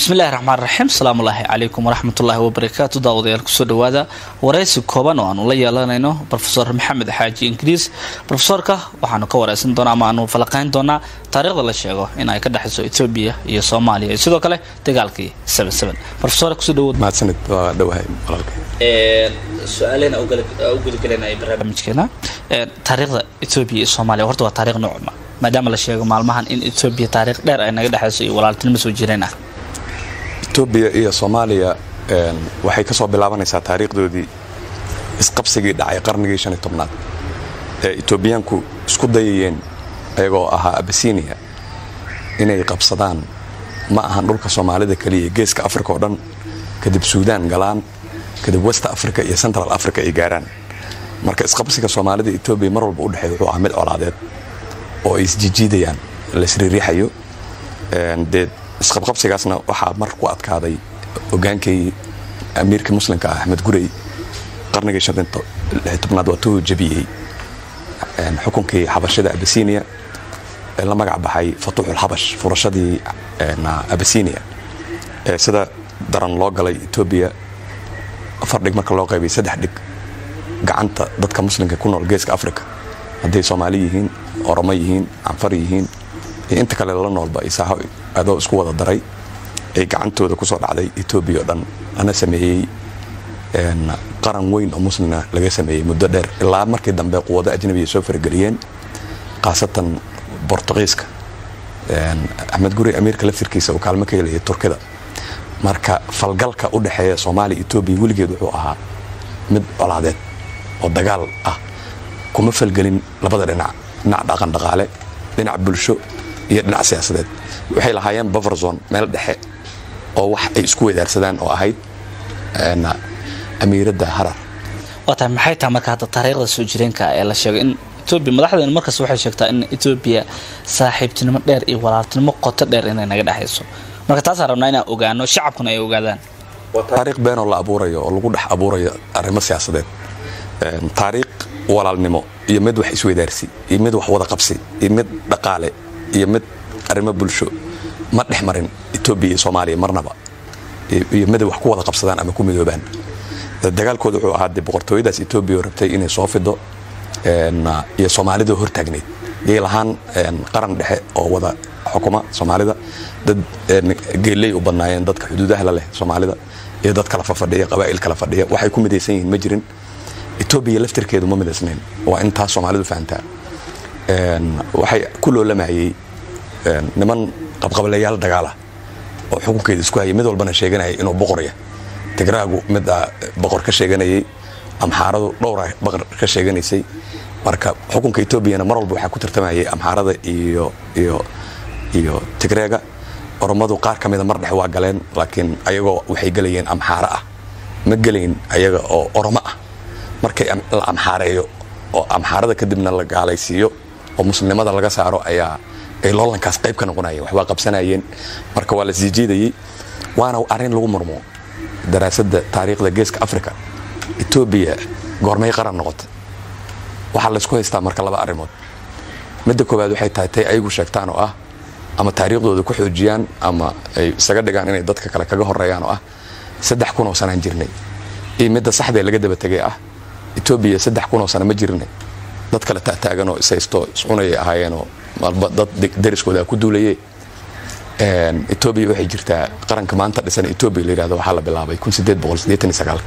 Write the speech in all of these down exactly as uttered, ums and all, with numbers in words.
بسم الله الرحمن الرحيم السلام الله عليكم ورحمة الله وبركاته داوديال كسو دوادا wareysi kooban oo aanu la yeelanayno professor Maxamed Xaaji Ingiriis professorka waxaanu ka wareysan doonaa ama aanu falaqayn doonaa taariikhda la sheego in ay ka dhaxayso Ethiopia iyo Soomaaliya sidoo kale dagaalkii seven seven professor kusoo dhawaad ma sanad waa dhawahay walaalkay ee su'aalaha ugu ugu galanay barnaamijkeena ee taariikhda Ethiopia iyo Soomaaliya horta waa taariikh nooc ma maadaama la sheego maalmahan in Ethiopia taariikh dheer ay naga dhaxayso iyo walaaltinimo soo jireen ah Ethiopia iyo Soomaaliya een waxay ka soo bilaabanaysaa taariikhdoodii isqabsigii dhacay qarnigii shan iyo tobnaad ee Ethiopiaanku isku dayayeen ayagoo ahaa Abyssinia inay qabsadaan ma ahan dhulka Soomaalida kaliya geeska Afrika oo dhan kadib Suudaan galaan kadib West Africa iyo Central Africa ay gaaraan marka isqabsiga Soomaalida Ethiopia mar walba u dhaxeeyo wuxuu ahaa mid colaadeed oo is jijiidayaan la isriixayo een dad isqabqabsigaasna waxa mar ku adkaaday hogaankii amiirka muslimka Ahmed Gurey qarnigii shan iyo tobnaad waa tuu jabiyay een xukunkii Habashada Abyssinia ee la magac baxay Futuhul Habash furashadii een Abyssinia ee sida daran loo galay Ethiopia afar dhig marka loo qaybay saddex dhig gacanta dadka muslimka ku nool geeska Afrika haday Soomaali yihiin Oromo yihiin Anfar yihiin inta kale la noolba isaha adoo isku wada daray ay gacantooda ku soo dhacday Ethiopia oo dhan ana sameeyay een qaran weyn oo muslimiina laga sameeyay muddo dheer ilaa markii dambe quwada ajnabiga soo fargeliyeen qaasatan Portugiiska een Ahmed Gurey amiirka laftirkiisa oo kaalmo ka helay Turkida marka falgalka u dhaxeeya Soomaaliya Ethiopia wiligeed wuxuu ahaa mid colaadeed oo dagaal ah kuma falgelin labada dhinac dhinac dhaqan dhaqaale dhinac bulsho iyo dhinac siyaasadeed waxay lahaayeen buffer zone meel dhexe oo wax ay isku wadaarsadaan oo ahayd een amiirada Harar wata maxay tahay marka hada taariikhda soo jireenka ee la sheegay in Ethiopia madaxdeena markaas waxay sheegtaa in Ethiopia saaxiibtinimo dheer iyo walaaltinimo qoto dheer inay naga dhaxayso marka taas rabnaa inaan ogaano shacabkuna ay ogaadaan waa taariikh been oo la abuurayo oo lagu dhex abuurayo arrimo siyaasadeed een taariikh walaalnimo iyo mid wax isweydaarsi iyo mid wax wada qabsi iyo mid dhaqaale iyo mid arrimo bulsho ma dhexmarin Ethiopia iyo Soomaaliya marnaba iyo mid wax ku wada qabsadaan ama ku midoobaan dagaalkooda wuxuu ahaa dib boqortooyadaas Ethiopia rabtay inay soo fido een iyo Soomaalida hortaagneed ay lahaan een qaran dhexe oo wada xukuma Soomaalida dad geelay u banaayeen dadka xuduudaha la leh Soomaalida iyo dad kala fadhiya qabaa'il kala fadhiya waxay ku midaysan yihiin ma jirin Ethiopia laftirkeedu ma midaysnayn waa inta Soomaalidu fahantaa een waxay ku loolamayay een niman qabqablayaal dagaala oo xukunkeeda isku hayay mid walbana sheeganayay inuu boqor yahay Tigraagu mid boqor ka sheeganayay Amxaaradu dhowr boqor ka sheeganaysay marka xukunka Ethiopia mar walba waxa ku tartamayay Amxaarada iyo iyo iyo Tigraaga Oromadu qaar kamid mar dhex waa galeen laakiin ayagoo waxay galayeen Amxaara ah ma galeen ayaga oo Oromo ah markay la amxaareeyo oo amxaarada kadibna la gaalaysiiyo oo muslimada laga saaro ayaa ay loolankaas qayb ka noqonayeen wax waa qabsanayeen marka waa la siijiiday waana arin lagu murmo daraasadda taariikhda geeska Afrika Ethiopia goormay qaran noqotay waxa la isku haystaa marka laba arimood midda koowaad waxay tahay tay ayagu sheegtaan oo ah ama taariikhdooda ku xoojiyaan ama ay isaga dhigaan inay dadka kale kaga horeeyaan oo ah saddex kun oo sano jirnay ee midda saxda laga daba tagay ah Ethiopia saddex kun oo sano ma jirnay dad kale taagan oo isaysto isqunay ahaayeen oo dad dariskooda ku duulayay een Ethiopia waxay jirtaa qaranka maanta dhisan Ethiopia la yiraahdo waxa la bilaabay kun sideed boqol siddeetan iyo sagaal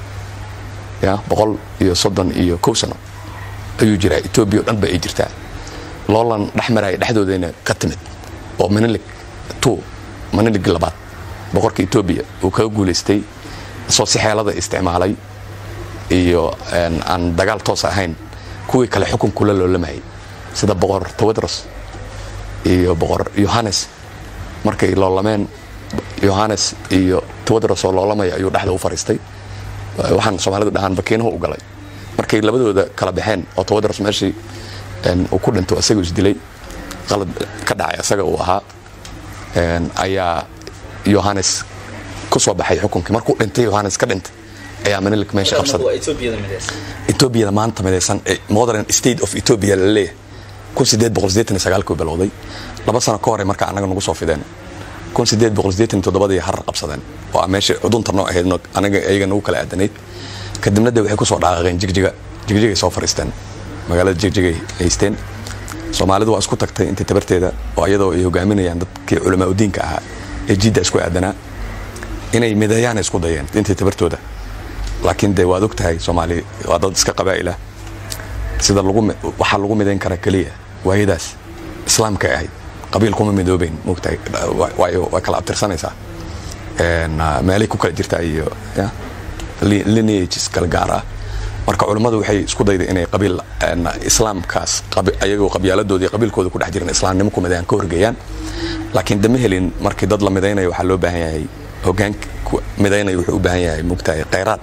ya boqol iyo soddon iyo kow sano ayuu jiraa Ethiopia dhan bay jirtaa loolan dhaxmaray dhaxdoodayna ka timid oo Menelik two Menelik labaad boqorka Ethiopia uu ka guuleystay soo si xeelada isticmaalay iyo aan dagaal toos ahayn kuwii kale xukun kula loolamay sida boqor Tawadros iyo boqor Yohanes markay loolameen Yohanes iyo Tawadros oo loolamay ayuu dhaxda u fariistay waxaan Soomaalidu dhahan bakiinaha u galay markay labadooda kala baxeen oo Tawadros meeshii een uu ku dhinto asaga is dilay qalad ka dhacay asaga uu ahaa een ayaa Yohanes ku soo baxay xukunkii markuu dhintay Yohanes ka dhintay ayaa Menelik meesha qabsaday Ethiopia maanta midaysan modern state of Ethiopia la leeyahay kun sideed boqol siddeetan iyo sagaal ku bilowday laba sano ka hor marka anaga nagu soo fideen kun sideed boqol siddeetan iyo toddoba ay harar qabsadeen oo meesha cudunta noo ahayd anaga ayaga nagu kala aadanayd kadibna waxay ku soo dhaaqeen jigjiga jigjigay soo fariisteen magaalada jigjigay haysteen Soomaalidu waa isku tagtay inta tabarteeda oo iyadoo ay hogaaminayaan dadkii culamaa diinka ahaa ee jidda isku aadanaa inay midayaan isku dayeen inta tabartooda laakiin de waad ogtahay Soomaali waa dad iska qabaa'ila sida lagu waxa lagu midayn kara kaliya waayadaas islaamka ahay qabiil kuma midoobeen moogtahay waayo waa kala abtirsanaysaa een meelay ku kala jirtaa iyo ya lineages kala gaar ah marka culimadu waxay isku dayday inay qabiil islaamkaas ayagoo qabyaladoodii qabiilkooda ku dhex jireen islaamnimo ku midayaan ka horgeeyaan laakiin dama helin markii dad la midaynayo waxa loo baahan yahay hoggaan midaynayo wuxuu u baahan yahay moogtahay khayraad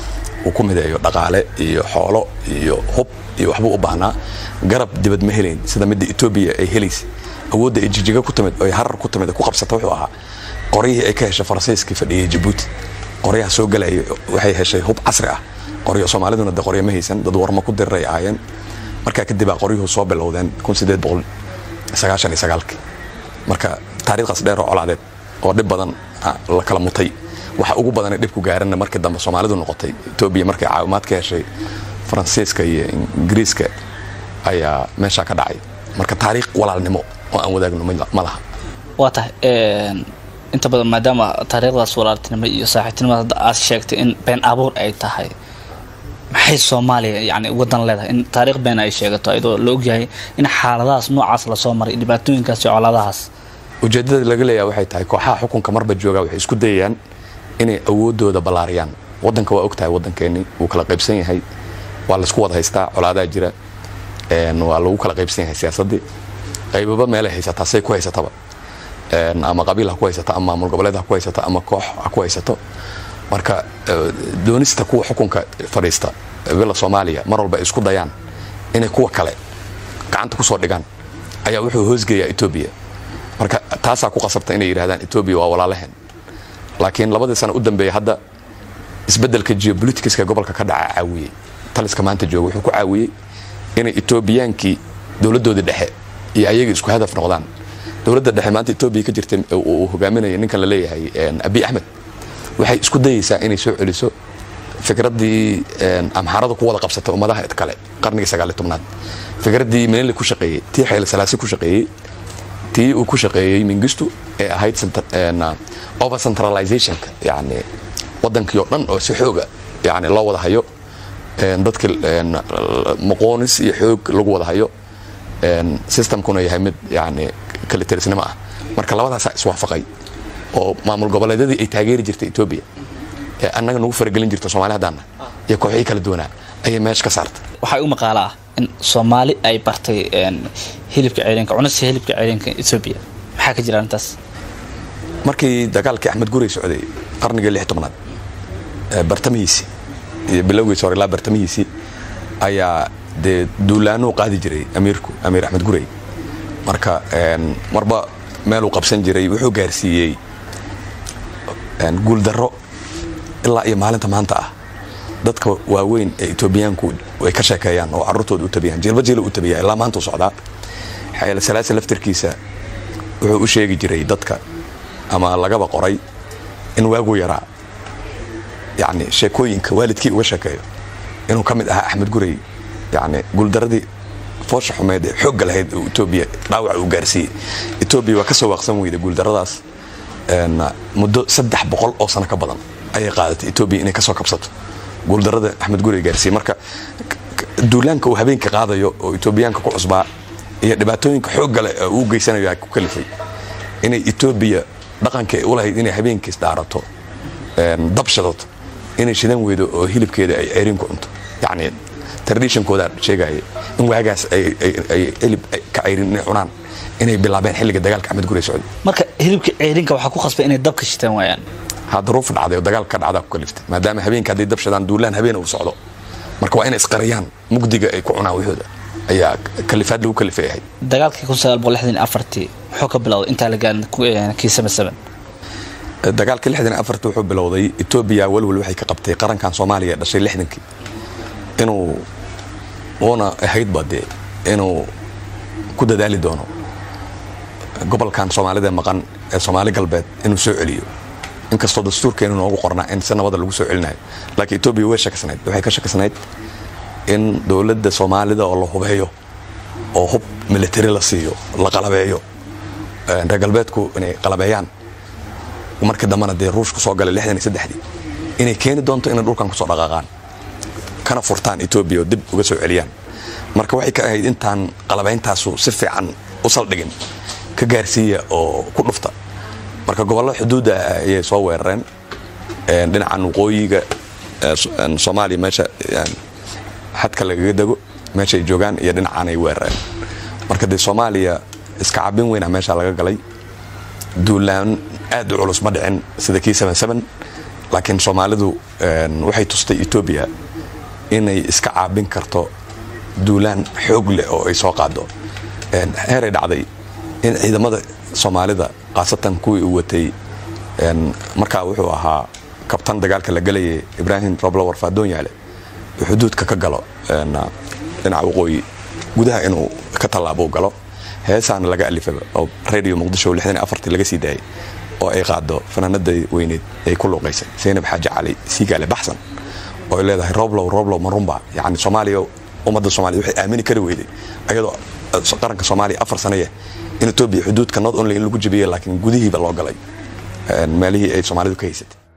uu ku midayo dhaqaale iyo xoolo iyo hub iyo waxba u baahnaa garab dibad ma helin sida midda Ethiopia ay helaysa awoodda ay jijiga ku timid oo harar ku timid ku qabsatay wuxuu ahaa qoriyihii ay ka heshay Faransiiska fadhiyay Djibouti qoryaha soo galay waxay heshay hub casri ah qoryo Soomaaliduna da qoryo ma haysan dad warma ku diray aayeen marka kadib qoryuhu soo bilowdeen kun sideed boqol sagaashan iyo sagaal marka taariikhdaas dheer oo colaadeed oo dib badan la kala mutay waxa ugu badan ee dib ku gaarana markii dambe Soomaalidu noqotay Ethiopia markay caawimaad ka heshay Faransiiska iyo Ingiriiska ayaa meesha ka dhacay marka taariikh walaalnimo oo aan wadaagno ma laha waa tahay een inta badan maadaama taariikhdaas walaaltinimo iyo saaxiibtinimada aad sheegtay in been abuur ay tahay maxay Soomaaliya yani wadan leedahay in taariikh been ay sheegato iyadoo la ogyahay in xaaladaas noocaas la soo maray dhibaatooyinkaas iyo colaadahaas ujeedada laga leeyahay waxay tahay kooxaha xukunka marba jooga waxay isku dayayaan inay awoodooda balaariyaan wadanka waa ogtahay wadankeeni uu kala qaybsan yahay waa la isku wada haystaa colaadaha jira een waa lagu kala qaybsan yahay siyaasadii qaybaba meel ay haysataa say ku haysataba een ama qabiil ha ku haysata ama maamul goboleed ha ku haysata ama koox ha ku haysato marka doonista kuwa xukunka fadhiista wila Soomaaliya mar walba isku dayaan inay kuwa kale gacanta ku soo dhigaan ayaa wuxuu hoosgeeyaa Ethiopia marka taasa ku qasabtay inay yiraahdaan Ethiopia waa walaalahan laakiin labadii sano u dambeeyay hadda isbedelka geopolitics-ka gobolka ka dhaca caawiyay taliska maanta jooga wuxuu ku caawiyay inay Ethiopiankii dawladooda dhexe iyo ayaga isku hadaf noqdaan dawladda dhexe maanta Ethiopia ka jirtay oo hogaaminaya ninka la leeyahay Abiy Ahmed waxay isku dayaysaa inay soo celiso fikradii amxarada ku wada qabsatay ummadaha kale qarnigii sagaal iyo tobnaad fikradii Meele ku shaqeeyay tii Hayle Salaasi ku shaqeeyay tii uu ku shaqeeyay Mengistu ee ahayd over centralization yani wadankii oo dhan oo si xooga yani loo wada hayo dadka maqoonis iyo xoog lagu wada hayo systemkuna yahay mid yani kala tirsanimo ah marka labadaas iswaafaqay oo maamul goboleedyadii ay taageeri jirtay Ethiopia ee annaga nagu faragelin jirtay Soomaaliya hadana iyo kooxihii kala duwanaa ayay meesha ka saartay waxay u maqaalaa in Soomaali ay bartay hilibka ciidanka cunista hilibka ciidanka Ethiopia maxaa ka jira intaas markii dagaalkii Axmed Gurey socday qarnigii lix iyo tobnaad bartamihiisi iyo bilowgiisa hore la bartamihiisi ayaa de duulaano qaadi jiray amiirku amiir Axmed Gurey marka marba meel uu qabsan jiray wuxuu gaarsiiyay een guul daro ilaa iyo maalinta maanta ah dadka waaweyn ee Etoobiyaanku way ka sheekeeyaan oo carruurtooda u tabiyaan jilba jilba u tabiyaa ilaa maanta socda Hayle Salaasi laftirkiisa wuxuu u sheegi jiray dadka ama lagaba qoray in waagu yaraa yani sheekooyinka waalidkii uga sheekeeyo inuu kamid ahaa Axmed Gurey yani guul daradii foosha xumeed ee xoog lahayd Ethiopia dhaawac uu gaarsiiyay Ethiopia waa ka soo waqsan weyday guul daradaas een muddo saddex boqol oo sano ka badan ayay qaadatay Ethiopia inay ka soo kabsato guul darada Axmed Gurey gaarsiiyay marka duulaanka uu habeenka qaadayo oo Ethiopiaanka ku cusbaa iyo dhibaatooyinka xoog leh ee uu geysanayo ku kalifay inay Ethiopia dhaqanka u lahayd inay habeenkiis dhaarato een dabshadot inay shidan weydo oo hilibkeeda ay ceerin ku cunto yani tradition kooda sheegay in waagaas ay ay hilib ka ceerin cunaan inay bilaabeen xilliga dagaalka Axmed Gurey socday marka hilibka ceerinka waxa ku qasbay inay dabka shitaan waayaan hada ruuf dhacday oo dagaalka dhacda ku kaliftay maadaama habeenka haday dabshadaan duulaan habeen uu socdo marka waa inay isqariyaan mugdiga ay ku cunaan wixooda ayaa kalifaad lagu kalifay dagaalkii kun sagaal boqol lixdan iyo afar wuxuu ka bilowday inta la gaarin kiisama saban dagaalkii lixdan iyo afar wuxuu bilowday Ethiopia walwal waxay ka qabtay qarankan Soomaaliya dhashay lixdankii inuu wana ahayd bade inuu ku dadaali doono gobolkan Soomaalida maqan ee Soomaali galbeed inuu soo celiyo inkastoo dastuurkeenu noogu qornaa in sanadada lagu soo celinayo laakiin Ethiopia way shakasnayd waxay ka shakasnayd in dawladda Soomaalida oo la hubeeyo oo hub military la siiyo la qalabeeyo reer galbeedku inay qalabeeyaan marka dambana dee Ruushku soo galay lixdan iyo saddex inay keeni doonto in dhulkan ku soo dhaqaaqaan kana furtaan Ethiopia dib uga soo celiyaan marka waxay ka ahayd intaan qalabeeyntaasu si fiican u saldhigin ka gaarsiiya oo ku dhufta marka gobolada xuduuda ay soo weerareen een dhinacan waqooyiga Soomaaliya meesha xadka laga dago meesha ay joogaan iyo dhinacan ay weerareen marka de Soomaaliya iska cabin weyn meesha laga galay duulaan aad u culus ma dhicin sida kii seven seven laakiin Soomaalidu waxay tustay Ethiopia inay iska caabin karto duulaan xoog leh oo ay soo qaado een heeray dhacday in ciidamada Soomaalida qaasatan kuwii u watay een marka wuxuu ahaa kabtan dagaalka la galay Ibrahim Roblo Warfadoon yaale xuduudka ka galo een dhinaca waqooyi gudaha inuu ka talaabo galo heesaan laga alifay oo radio Muqdisho lixdan iyo afar laga sii daayay oo ay qaado fanaanada weyneed ay ku luqaysay Zainab Xaaji Cali Sigaale Baxsan oo leedahay Roblo Roblo Marumba yani Soomaaliya ummadda Soomaaliya waxay aamini kari weyday ayadoo qaranka Soomaaliya afar sano in Ethiopia xuduudka not only in lagu jabiyay laakiin gudihiiba loo galay meelihii ay Soomaalidu ka haysatay